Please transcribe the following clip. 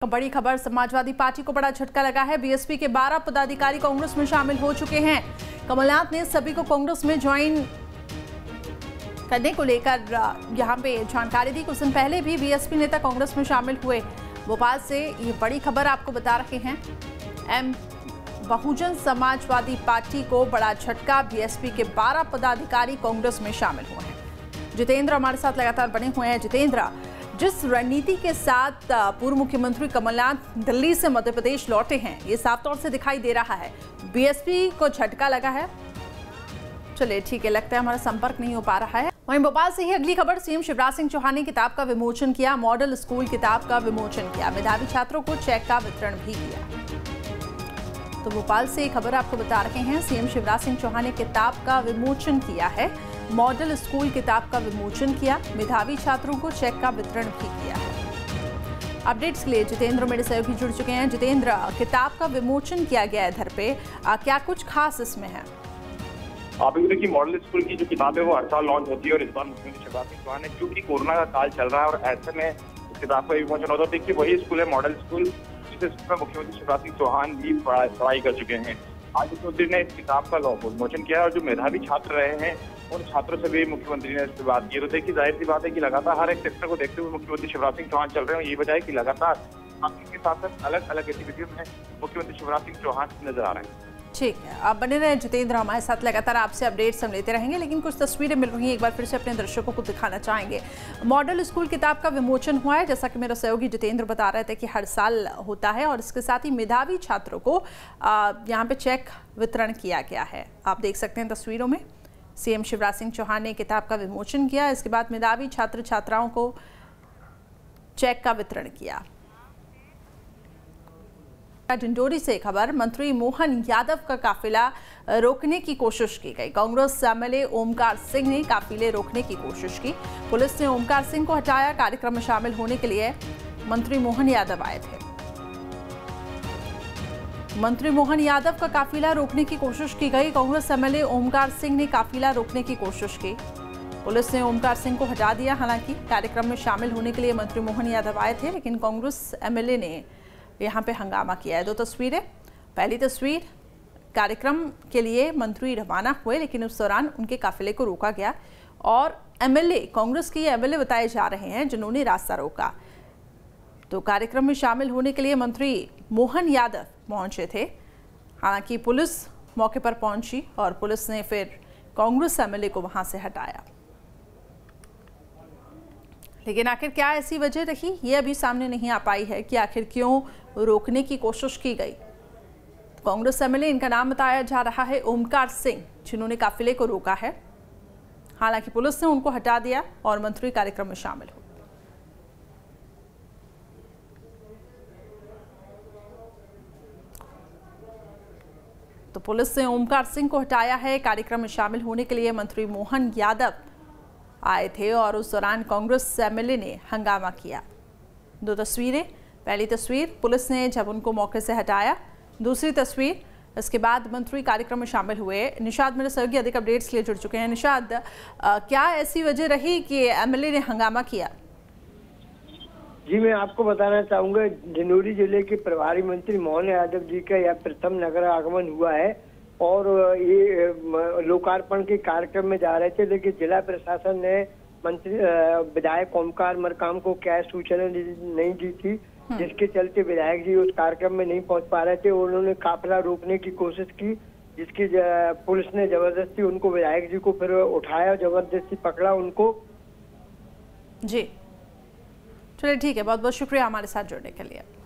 बड़ी खबर, समाजवादी पार्टी को बड़ा झटका लगा है। बीएसपी के 12 पदाधिकारी कांग्रेस में शामिल हो चुके हैं। कमलनाथ ने सभी को कांग्रेस में ज्वाइन करने को लेकर यहां पे जानकारी दी। कुछ दिन पहले भी बीएसपी नेता कांग्रेस में शामिल हुए। भोपाल से ये बड़ी खबर आपको बता रहे हैं। बहुजन समाजवादी पार्टी को बड़ा झटका, बीएसपी के 12 पदाधिकारी कांग्रेस में शामिल हुए हैं। जितेंद्र हमारे साथ लगातार बने हुए हैं। जितेंद्र, जिस रणनीति के साथ पूर्व मुख्यमंत्री कमलनाथ दिल्ली से मध्य प्रदेश लौटे हैं, ये साफ तौर से दिखाई दे रहा है बीएसपी को झटका लगा है। चलिए ठीक है, लगता है हमारा संपर्क नहीं हो पा रहा है। वहीं भोपाल से ही अगली खबर, सीएम शिवराज सिंह चौहान ने किताब का विमोचन किया। मॉडल स्कूल किताब का विमोचन किया। मेधावी छात्रों को चेक का वितरण भी किया। तो भोपाल से खबर आपको बता रहे हैं, सीएम शिवराज सिंह चौहान ने किताब का विमोचन किया है। मॉडल स्कूल किताब का विमोचन किया। मेधावी छात्रों को चेक का वितरण भी किया है। अपडेट्स के लिए जितेंद्र मेरे सहयोगी जुड़ चुके हैं। जितेंद्र, किताब का विमोचन किया गया है इधर पे, क्या कुछ खास इसमें है? आप देखिए, मॉडल स्कूल की जो किताब है वो हर साल लॉन्च होती है और इस बार मुख्यमंत्री शिवराज सिंह चौहान ने, क्योंकि कोरोना का काल चल रहा है और ऐसे में इस किताब का विमोचन होता है। देखिए, वही स्कूल है मॉडल स्कूल, जिस स्कूल में मुख्यमंत्री शिवराज सिंह चौहान भी पढ़ाई कर चुके हैं। आज मुख्यमंत्री ने इस किताब का विमोचन किया और जो मेधावी छात्र रहे हैं उन छात्रों से भी मुख्यमंत्री ने इस पर बात की। तो देखिए, जाहिर सी बात है कि लगातार हर एक सेक्टर को देखते हुए मुख्यमंत्री शिवराज सिंह चौहान चल रहे हैं। यही वजह है कि लगातार के साथ साथ अलग अलग गतिविधियों में मुख्यमंत्री शिवराज सिंह चौहान नजर आ रहे हैं। ठीक है, आप बने रहे जितेंद्र हमारे साथ, लगातार आपसे अपडेट्स हम लेते रहेंगे। लेकिन कुछ तस्वीरें मिल रही हैं, एक बार फिर से अपने दर्शकों को दिखाना चाहेंगे। मॉडल स्कूल किताब का विमोचन हुआ है, जैसा कि मेरा सहयोगी जितेंद्र बता रहे थे कि हर साल होता है और इसके साथ ही मेधावी छात्रों को यहाँ पे चेक वितरण किया गया है। आप देख सकते हैं तस्वीरों में, सीएम शिवराज सिंह चौहान ने किताब का विमोचन किया। इसके बाद मेधावी छात्र छात्राओं को चेक का वितरण किया। डिंडोरी से खबर, मंत्री मोहन यादव का काफिला रोकने की कोशिश की गई। कांग्रेस एमएलए ओमकार सिंह ने काफिले रोकने की कोशिश की। पुलिस ने ओमकार सिंह को हटाया। कार्यक्रम में शामिल होने के लिए मंत्री मोहन यादव आए थे। मंत्री मोहन यादव का काफिला रोकने की कोशिश की गई। कांग्रेस एमएलए ओमकार सिंह ने काफिला रोकने की कोशिश की। पुलिस ने ओमकार सिंह को हटा दिया। हालांकि कार्यक्रम में शामिल होने के लिए मंत्री मोहन यादव आए थे, लेकिन कांग्रेस एमएलए ने यहाँ पे हंगामा किया है। दो तस्वीरें, पहली तस्वीर, कार्यक्रम के लिए मंत्री रवाना हुए, लेकिन उस दौरान उनके काफिले को रोका गया और एमएलए, कांग्रेस के एमएलए बताए जा रहे हैं जिन्होंने रास्ता रोका। तो कार्यक्रम में शामिल होने के लिए मंत्री मोहन यादव पहुंचे थे। हालांकि पुलिस मौके पर पहुंची और पुलिस ने फिर कांग्रेस एमएलए को वहां से हटाया। लेकिन आखिर क्या ऐसी वजह रही, ये अभी सामने नहीं आ पाई है कि आखिर क्यों रोकने की कोशिश की गई। कांग्रेस एमएलए, इनका नाम बताया जा रहा है ओमकार सिंह, जिन्होंने काफिले को रोका है। हालांकि पुलिस ने उनको हटा दिया और मंत्री कार्यक्रम में शामिल हो। तो पुलिस ने ओमकार सिंह को हटाया है। कार्यक्रम में शामिल होने के लिए मंत्री मोहन यादव आए थे और उस दौरान कांग्रेस एमएलए ने हंगामा किया। दो तस्वीरें, पहली तस्वीर पुलिस ने जब उनको मौके से हटाया, दूसरी तस्वीर इसके बाद मंत्री कार्यक्रम में शामिल हुए। निशाद मेरे सहयोगी अधिक अपडेट्स के लिए जुड़ चुके हैं। निशाद, क्या ऐसी वजह रही कि एमएलए ने हंगामा किया? जी, मैं आपको बताना चाहूंगा, डिंडोरी जिले के प्रभारी मंत्री मोहन यादव जी का यह प्रथम नगर आगमन हुआ है और ये लोकार्पण के कार्यक्रम में जा रहे थे, लेकिन जिला प्रशासन ने मंत्री विधायक ओमकार मरकाम को क्या सूचना नहीं दी थी, जिसके चलते विधायक जी उस कार्यक्रम में नहीं पहुंच पा रहे थे। उन्होंने काफिला रोकने की कोशिश की, जिसकी पुलिस ने जबरदस्ती उनको, विधायक जी को फिर उठाया, जबरदस्ती पकड़ा उनको। जी चलिए ठीक है, बहुत बहुत शुक्रिया हमारे साथ जुड़ने के लिए।